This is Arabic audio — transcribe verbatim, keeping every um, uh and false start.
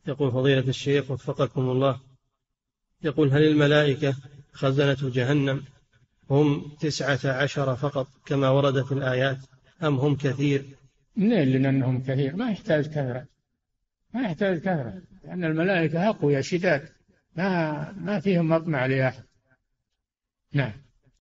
يقول فضيلة الشيخ وفقكم الله، يقول هل الملائكة خزنة جهنم هم تسعة عشر فقط كما ورد في الآيات أم هم كثير؟ منين لأنهم كثير؟ ما يحتاج كثرة، ما يحتاج كثرة، لأن الملائكة أقوياء شداد، ما ما فيهم مطمع لأحد. نعم.